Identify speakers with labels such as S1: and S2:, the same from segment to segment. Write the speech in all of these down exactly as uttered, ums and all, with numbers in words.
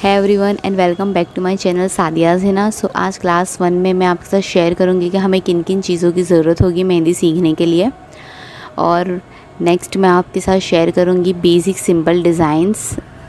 S1: है everyone and welcome back to my channel Sadia Zeena. So आज class one में मैं आपके साथ शेयर करूंगी कि हमें किन किन चीज़ों की ज़रूरत होगी मेहंदी सीखने के लिए। और नेक्स्ट मैं आपके साथ शेयर करूंगी बेसिक सिंपल डिज़ाइंस।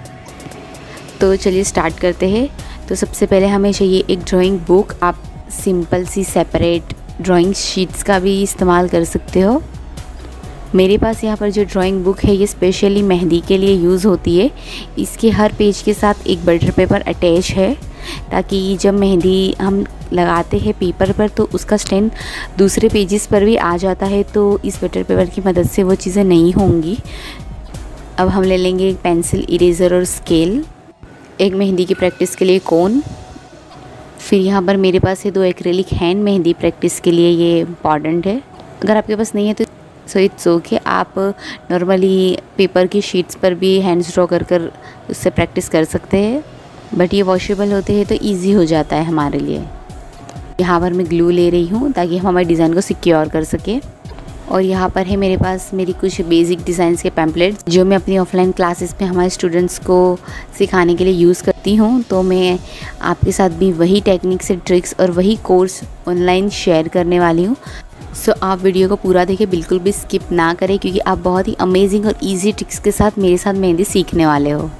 S1: तो चलिए स्टार्ट करते हैं। तो सबसे पहले हमें चाहिए एक ड्राइंग बुक। आप सिंपल सी सेपरेट ड्राइंग शीट्स का भी इस्तेमाल कर सकते हो। मेरे पास यहाँ पर जो ड्राइंग बुक है ये स्पेशली मेहंदी के लिए यूज़ होती है। इसके हर पेज के साथ एक बटर पेपर अटैच है ताकि जब मेहंदी हम लगाते हैं पेपर पर तो उसका स्टेन दूसरे पेजेस पर भी आ जाता है, तो इस बटर पेपर की मदद से वो चीज़ें नहीं होंगी। अब हम ले लेंगे एक पेंसिल, इरेज़र और स्केल, एक मेहंदी की प्रैक्टिस के लिए कोन। फिर यहाँ पर मेरे पास है दो एक्रेलिक हैंड मेहंदी प्रैक्टिस के लिए, ये इम्पॉर्टेंट है। अगर आपके पास नहीं है तो सो इट्स ओके, आप नॉर्मली पेपर की शीट्स पर भी हैंड्स ड्रॉ कर कर उससे प्रैक्टिस कर सकते हैं, बट ये वॉशेबल होते हैं तो इजी हो जाता है हमारे लिए। यहाँ पर मैं ग्लू ले रही हूँ ताकि हम हमारे डिज़ाइन को सिक्योर कर सकें। और यहाँ पर है मेरे पास मेरी कुछ बेसिक डिज़ाइंस के पैम्पलेट्स जो मैं अपनी ऑफलाइन क्लासेस में हमारे स्टूडेंट्स को सिखाने के लिए यूज़ करती हूँ। तो मैं आपके साथ भी वही टेक्निक्स एंड ट्रिक्स और वही कोर्स ऑनलाइन शेयर करने वाली हूँ। सो so, आप वीडियो को पूरा देखें, बिल्कुल भी स्किप ना करें, क्योंकि आप बहुत ही अमेजिंग और इजी ट्रिक्स के साथ मेरे साथ मेहंदी सीखने वाले हो।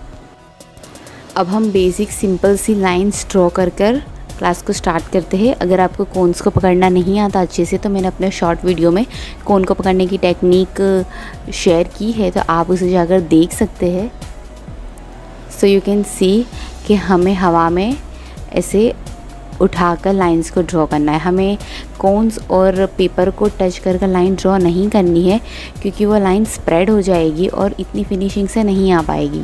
S1: अब हम बेसिक सिंपल सी लाइंस ड्रॉ कर कर क्लास को स्टार्ट करते हैं। अगर आपको कोन्स को पकड़ना नहीं आता अच्छे से तो मैंने अपने शॉर्ट वीडियो में कोन को पकड़ने की टेक्निक शेयर की है, तो आप उसे जाकर देख सकते हैं। सो यू कैन सी कि हमें हवा में ऐसे उठाकर लाइंस को ड्रॉ करना है। हमें कोन्स और पेपर को टच कर कर लाइन ड्रॉ नहीं करनी है, क्योंकि वो लाइन स्प्रेड हो जाएगी और इतनी फिनिशिंग से नहीं आ पाएगी।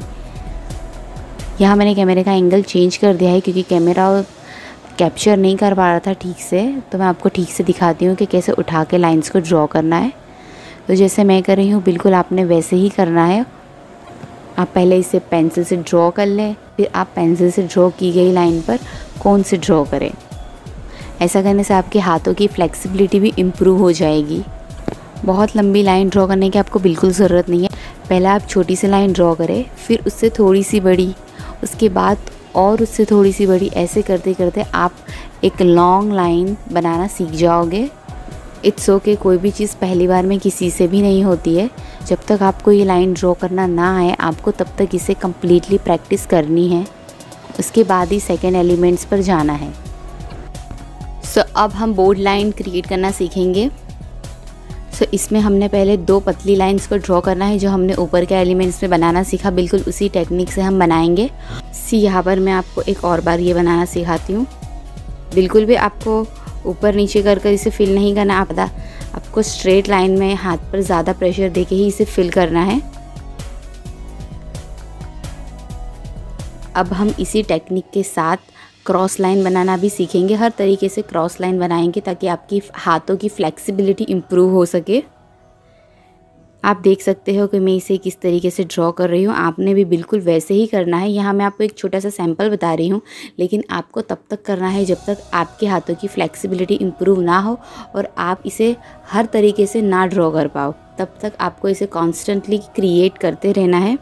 S1: यहाँ मैंने कैमरे का एंगल चेंज कर दिया है क्योंकि कैमरा कैप्चर नहीं कर पा रहा था ठीक से, तो मैं आपको ठीक से दिखाती हूँ कि कैसे उठा के लाइंस को ड्रॉ करना है। तो जैसे मैं कर रही हूँ बिल्कुल आपने वैसे ही करना है। आप पहले इसे पेंसिल से ड्रॉ कर लें, फिर आप पेंसिल से ड्रॉ की गई लाइन पर कोन से ड्रॉ करें। ऐसा करने से आपके हाथों की फ्लेक्सिबिलिटी भी इम्प्रूव हो जाएगी। बहुत लंबी लाइन ड्रॉ करने की आपको बिल्कुल ज़रूरत नहीं है। पहले आप छोटी सी लाइन ड्रॉ करें, फिर उससे थोड़ी सी बड़ी, उसके बाद और उससे थोड़ी सी बड़ी। ऐसे करते करते आप एक लॉन्ग लाइन बनाना सीख जाओगे। इट्स ओके, कोई भी चीज़ पहली बार में किसी से भी नहीं होती है। जब तक आपको ये लाइन ड्रॉ करना ना आए आपको तब तक इसे कम्प्लीटली प्रैक्टिस करनी है, उसके बाद ही सेकेंड एलिमेंट्स पर जाना है। सो so, अब हम बोर्ड लाइन क्रिएट करना सीखेंगे। सो so, इसमें हमने पहले दो पतली लाइंस को ड्रॉ करना है जो हमने ऊपर के एलिमेंट्स में बनाना सीखा, बिल्कुल उसी टेक्निक से हम बनाएंगे। सी यहाँ पर मैं आपको एक और बार ये बनाना सिखाती हूँ। बिल्कुल भी आपको ऊपर नीचे कर कर इसे फिल नहीं करना, आप आपको स्ट्रेट लाइन में हाथ पर ज़्यादा प्रेशर देके ही इसे फिल करना है। अब हम इसी टेक्निक के साथ क्रॉस लाइन बनाना भी सीखेंगे। हर तरीके से क्रॉस लाइन बनाएंगे ताकि आपकी हाथों की फ्लेक्सिबिलिटी इम्प्रूव हो सके। आप देख सकते हो कि मैं इसे किस तरीके से ड्रॉ कर रही हूँ, आपने भी बिल्कुल वैसे ही करना है। यहाँ मैं आपको एक छोटा सा सैंपल बता रही हूँ, लेकिन आपको तब तक करना है जब तक आपके हाथों की फ्लेक्सिबिलिटी इम्प्रूव ना हो और आप इसे हर तरीके से ना ड्रॉ कर पाओ। तब तक आपको इसे कॉन्स्टेंटली क्रिएट करते रहना है।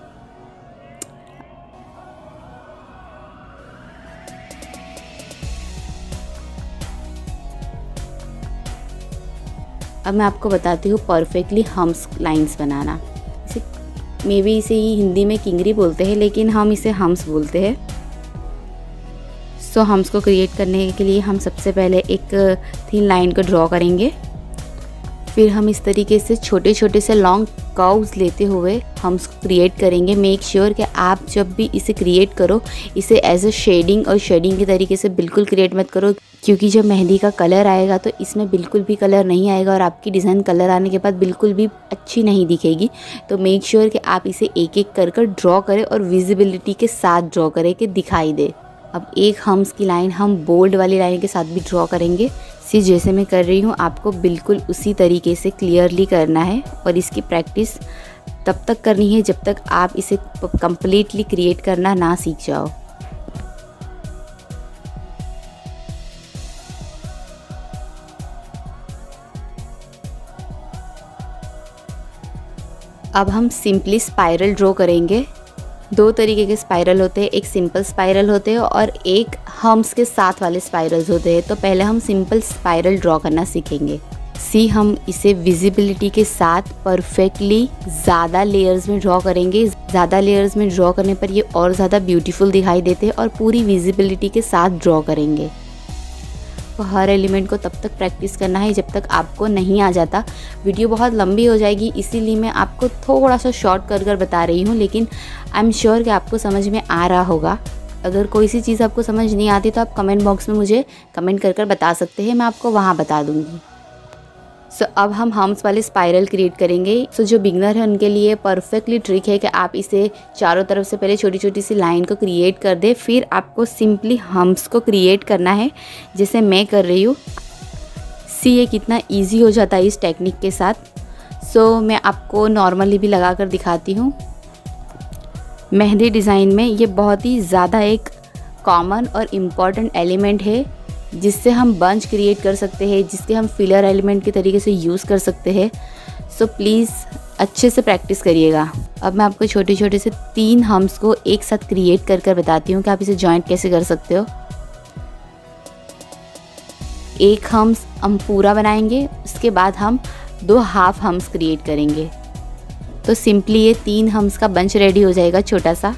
S1: अब मैं आपको बताती हूँ परफेक्टली हम्स लाइंस बनाना। इसे मे बी इसे ही हिंदी में किंगरी बोलते हैं, लेकिन हम इसे हम्स बोलते हैं। सो हम्स को क्रिएट करने के लिए हम सबसे पहले एक थिन लाइन को ड्रॉ करेंगे, फिर हम इस तरीके से छोटे छोटे से लॉन्ग कर्व्स लेते हुए हम्स को क्रिएट करेंगे। मेक श्योर कि आप जब भी इसे क्रिएट करो इसे एज अ शेडिंग और शेडिंग के तरीके से बिल्कुल क्रिएट मत करो, क्योंकि जब मेहंदी का कलर आएगा तो इसमें बिल्कुल भी कलर नहीं आएगा और आपकी डिज़ाइन कलर आने के बाद बिल्कुल भी अच्छी नहीं दिखेगी। तो मेक श्योर कि आप इसे एक एक कर कर ड्रॉ करें और विजिबिलिटी के साथ ड्रॉ करें कि दिखाई दे। अब एक हम्स की लाइन हम बोल्ड वाली लाइन के साथ भी ड्रॉ करेंगे। सी जैसे मैं कर रही हूँ आपको बिल्कुल उसी तरीके से क्लियरली करना है और इसकी प्रैक्टिस तब तक करनी है जब तक आप इसे कंप्लीटली क्रिएट करना ना सीख जाओ। अब हम सिंपली स्पाइरल ड्रॉ करेंगे। दो तरीके के स्पाइरल होते हैं, एक सिंपल स्पाइरल होते हैं और एक हम्स के साथ वाले स्पाइरल्स होते हैं। तो पहले हम सिंपल स्पाइरल ड्रॉ करना सीखेंगे। सी हम इसे विजिबिलिटी के साथ परफेक्टली ज़्यादा लेयर्स में ड्रॉ करेंगे। ज़्यादा लेयर्स में ड्रॉ करने पर ये और ज़्यादा ब्यूटीफुल दिखाई देते हैं और पूरी विजिबिलिटी के साथ ड्रॉ करेंगे। तो हर एलिमेंट को तब तक प्रैक्टिस करना है जब तक आपको नहीं आ जाता। वीडियो बहुत लंबी हो जाएगी, इसीलिए मैं आपको थोड़ा सा शॉर्ट कर कर बता रही हूँ, लेकिन आई एम श्योर कि आपको समझ में आ रहा होगा। अगर कोई सी चीज़ आपको समझ नहीं आती तो आप कमेंट बॉक्स में मुझे कमेंट कर कर बता सकते हैं, मैं आपको वहाँ बता दूँगी। सो so, अब हम हम्स वाले स्पाइरल क्रिएट करेंगे। सो so, जो बिगनर है उनके लिए परफेक्टली ट्रिक है कि आप इसे चारों तरफ से पहले छोटी छोटी सी लाइन को क्रिएट कर दे, फिर आपको सिंपली हम्स को क्रिएट करना है जैसे मैं कर रही हूँ। सी ये कितना इजी हो जाता है इस टेक्निक के साथ। सो so, मैं आपको नॉर्मली भी लगा कर दिखाती हूँ। मेहंदी डिज़ाइन में ये बहुत ही ज़्यादा एक कॉमन और इम्पॉर्टेंट एलिमेंट है जिससे हम बंच क्रिएट कर सकते हैं, जिसके हम फिलर एलिमेंट के तरीके से यूज़ कर सकते हैं। सो प्लीज़ अच्छे से प्रैक्टिस करिएगा। अब मैं आपको छोटे छोटे से तीन हम्स को एक साथ क्रिएट कर कर बताती हूँ कि आप इसे जॉइंट कैसे कर सकते हो। एक हम्स हम पूरा बनाएंगे, उसके बाद हम दो हाफ हम्स क्रिएट करेंगे। तो सिंपली ये तीन हम्स का बंच रेडी हो जाएगा छोटा सा।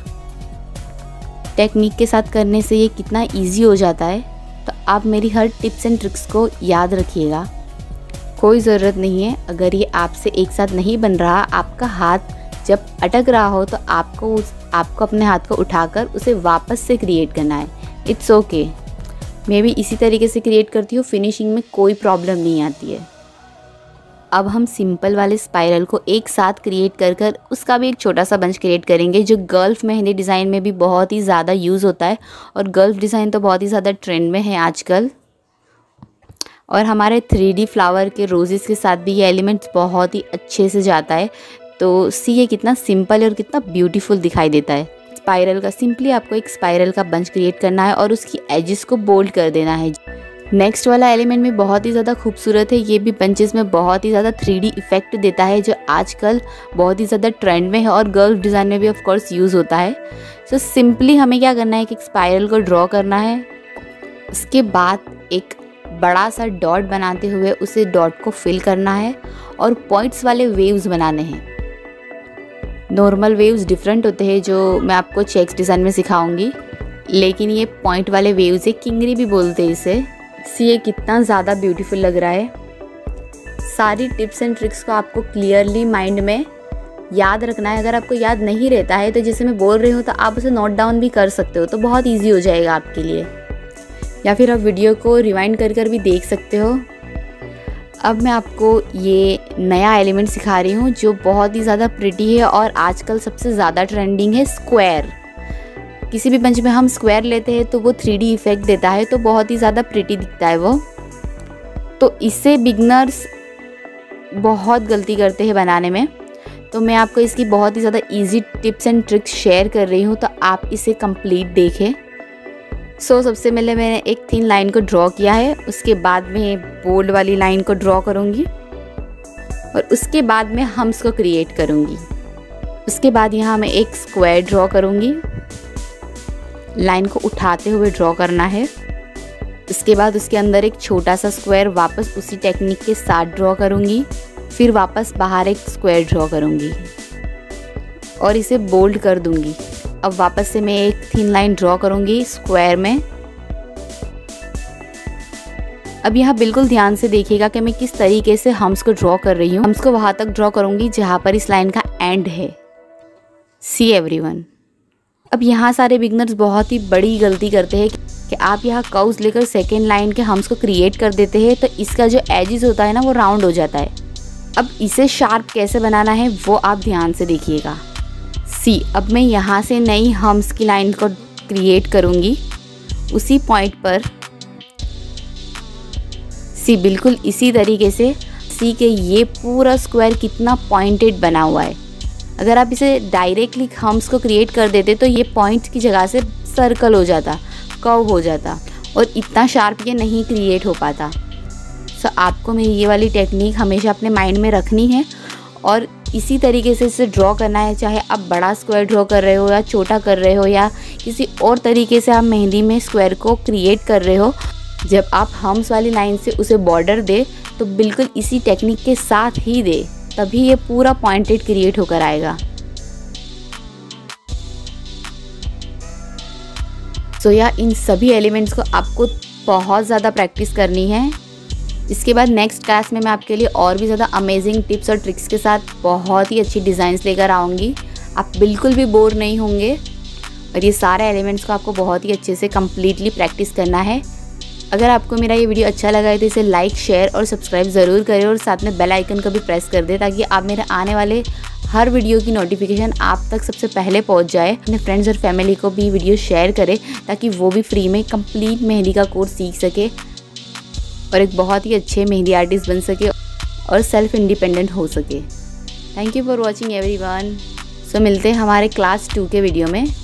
S1: टेक्निक के साथ करने से ये कितना ईजी हो जाता है। तो आप मेरी हर टिप्स एंड ट्रिक्स को याद रखिएगा। कोई ज़रूरत नहीं है, अगर ये आपसे एक साथ नहीं बन रहा, आपका हाथ जब अटक रहा हो तो आपको उस आपको अपने हाथ को उठाकर उसे वापस से क्रिएट करना है। It's okay. मैं भी इसी तरीके से क्रिएट करती हूँ, फिनिशिंग में कोई प्रॉब्लम नहीं आती है। अब हम सिंपल वाले स्पाइरल को एक साथ क्रिएट कर कर उसका भी एक छोटा सा बंच क्रिएट करेंगे, जो गल्फ मेहंदी डिज़ाइन में भी बहुत ही ज़्यादा यूज़ होता है। और गल्फ डिज़ाइन तो बहुत ही ज़्यादा ट्रेंड में है आजकल। और हमारे थ्री डी फ्लावर के रोजेस के साथ भी ये एलिमेंट्स बहुत ही अच्छे से जाता है। तो सी ये कितना सिंपल और कितना ब्यूटीफुल दिखाई देता है। स्पाइरल का सिंपली आपको एक स्पाइरल का बंच क्रिएट करना है और उसकी एजेस को बोल्ड कर देना है। नेक्स्ट वाला एलिमेंट में बहुत ही ज़्यादा खूबसूरत है। ये भी बंचेस में बहुत ही ज़्यादा थ्री डी इफेक्ट देता है, जो आजकल बहुत ही ज़्यादा ट्रेंड में है और गर्ल डिज़ाइन में भी ऑफ कोर्स यूज़ होता है। सो so, सिंपली हमें क्या करना है कि एक स्पाइरल को ड्रॉ करना है। उसके बाद एक बड़ा सा डॉट बनाते हुए उसे डॉट को फिल करना है और पॉइंट्स वाले वेव्स बनाने हैं। नॉर्मल वेव्स डिफरेंट होते हैं जो मैं आपको चेक्स डिज़ाइन में सिखाऊंगी, लेकिन ये पॉइंट वाले वेव्स है, किंगरी भी बोलते हैं इसे। सी ये कितना ज़्यादा ब्यूटीफुल लग रहा है। सारी टिप्स एंड ट्रिक्स को आपको क्लियरली माइंड में याद रखना है। अगर आपको याद नहीं रहता है तो जैसे मैं बोल रही हूँ तो आप उसे नोट डाउन भी कर सकते हो, तो बहुत इजी हो जाएगा आपके लिए। या फिर आप वीडियो को रिवाइंड कर कर भी देख सकते हो। अब मैं आपको ये नया एलिमेंट सिखा रही हूँ जो बहुत ही ज़्यादा प्रिटी है और आजकल सबसे ज़्यादा ट्रेंडिंग है, स्क्वायर। किसी भी बंच में हम स्क्वायर लेते हैं तो वो थ्री डी इफेक्ट देता है, तो बहुत ही ज़्यादा प्रिटी दिखता है वो। तो इससे बिगनर्स बहुत गलती करते हैं बनाने में। तो मैं आपको इसकी बहुत ही ज़्यादा easy tips and tricks share कर रही हूँ, तो आप इसे कंप्लीट देखें। सो so, सबसे पहले मैंने एक थिन लाइन को ड्रॉ किया है, उसके बाद मैं बोल्ड वाली लाइन को ड्रॉ करूँगी और उसके बाद मैं हम्स को क्रिएट करूँगी। उसके बाद यहाँ मैं एक स्क्वायर ड्रॉ करूँगी। लाइन को उठाते हुए ड्रॉ करना है। इसके बाद उसके अंदर एक छोटा सा स्क्वायर वापस उसी टेक्निक के साथ ड्रॉ करूँगी। फिर वापस बाहर एक स्क्वायर ड्रॉ करूँगी और इसे बोल्ड कर दूँगी। अब वापस से मैं एक थिन लाइन ड्रॉ करूँगी स्क्वायर में। अब यहाँ बिल्कुल ध्यान से देखिएगा कि मैं किस तरीके से हम्स को ड्रॉ कर रही हूँ। हम्स को वहाँ तक ड्रॉ करूँगी जहाँ पर इस लाइन का एंड है। See everyone. अब यहाँ सारे बिगनर्स बहुत ही बड़ी गलती करते हैं कि आप यहाँ कर्व्स लेकर सेकेंड लाइन के हम्स को क्रिएट कर देते हैं, तो इसका जो एजेस होता है ना वो राउंड हो जाता है। अब इसे शार्प कैसे बनाना है वो आप ध्यान से देखिएगा। सी अब मैं यहाँ से नई हम्स की लाइन को क्रिएट करूँगी उसी पॉइंट पर। सी बिल्कुल इसी तरीके से। सी के ये पूरा स्क्वायर कितना पॉइंटेड बना हुआ है। अगर आप इसे डायरेक्टली हम्स को क्रिएट कर देते तो ये पॉइंट की जगह से सर्कल हो जाता, कर्व हो जाता और इतना शार्प ये नहीं क्रिएट हो पाता। सो आपको मेरी ये वाली टेक्निक हमेशा अपने माइंड में रखनी है और इसी तरीके से इसे ड्रॉ करना है, चाहे आप बड़ा स्क्वायर ड्रॉ कर रहे हो या छोटा कर रहे हो या किसी और तरीके से आप मेहंदी में स्क्वायर को क्रिएट कर रहे हो। जब आप हम्स वाली लाइन से उसे बॉर्डर दे तो बिल्कुल इसी टेक्निक के साथ ही दे, तभी ये पूरा पॉइंटेड क्रिएट होकर आएगा। सो so, या इन सभी एलिमेंट्स को आपको बहुत ज़्यादा प्रैक्टिस करनी है। इसके बाद नेक्स्ट क्लास में मैं आपके लिए और भी ज़्यादा अमेजिंग टिप्स और ट्रिक्स के साथ बहुत ही अच्छी डिज़ाइंस लेकर आऊँगी। आप बिल्कुल भी बोर नहीं होंगे और ये सारे एलिमेंट्स को आपको बहुत ही अच्छे से कम्प्लीटली प्रैक्टिस करना है। अगर आपको मेरा ये वीडियो अच्छा लगा है तो इसे लाइक, शेयर और सब्सक्राइब ज़रूर करें और साथ में बेल आइकन को भी प्रेस कर दें ताकि आप मेरे आने वाले हर वीडियो की नोटिफिकेशन आप तक सबसे पहले पहुंच जाए। अपने फ्रेंड्स और फैमिली को भी वीडियो शेयर करें ताकि वो भी फ्री में कंप्लीट मेहंदी का कोर्स सीख सके और एक बहुत ही अच्छे मेहंदी आर्टिस्ट बन सके और सेल्फ इंडिपेंडेंट हो सके। Thank you for watching everyone. So मिलते हैं हमारे क्लास टू के वीडियो में।